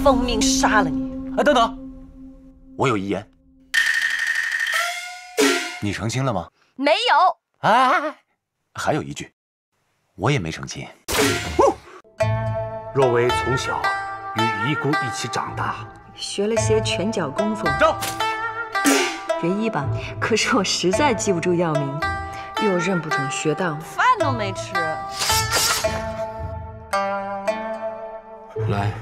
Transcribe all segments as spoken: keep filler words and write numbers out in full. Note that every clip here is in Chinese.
奉命杀了你！ 哎，等等，我有遗言。你成亲了吗？ 没有。 哎，还有一句，我也没成亲。 若薇从小与姨姑一起长大， 学了些拳脚功夫。 走。 学医吧，可是我实在记不住药名，又认不准穴道， 饭都没吃。 来，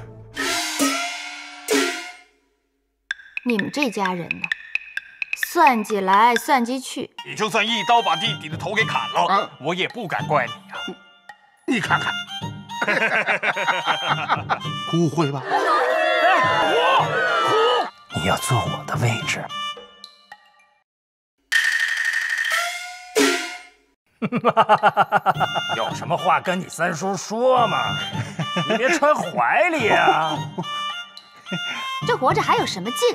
你们这家人呢，算计来算计去， 你就算一刀把弟弟的头给砍了，啊、我也不敢怪你呀、啊。 你看看，不会吧？ 我，你要坐我的位置。 有什么话跟你三叔说嘛，你别揣怀里呀。 这活着还有什么劲？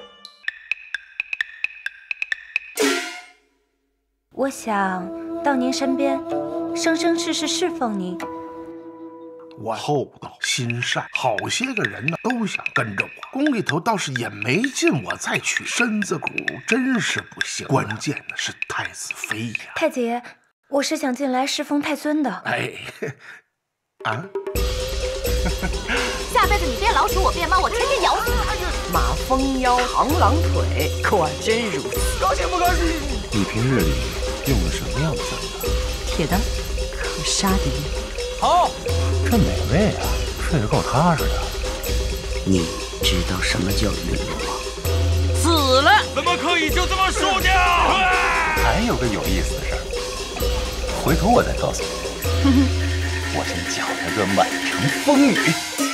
我想到您身边，生生世世侍奉您。 我厚道心善，好些个人呢都想跟着我，宫里头倒是也没禁我再娶身子骨，真是不行。关键的是太子妃呀， 太子爷。我是想进来侍奉太孙的。 哎，啊！ 下辈子你变老鼠，我变猫，我天天咬死你！ 马蜂腰，螳螂腿，果真如此。 高兴不高兴？ 你平日里用的什么样的香料？ 铁的，可杀敌。 好，这美味啊，睡得够踏实的。 你知道什么叫陨落吗？ 死了！ 怎么可以就这么输掉？ 还有个有意思的事儿。回头我再告诉你，我先搅了个满城风雨。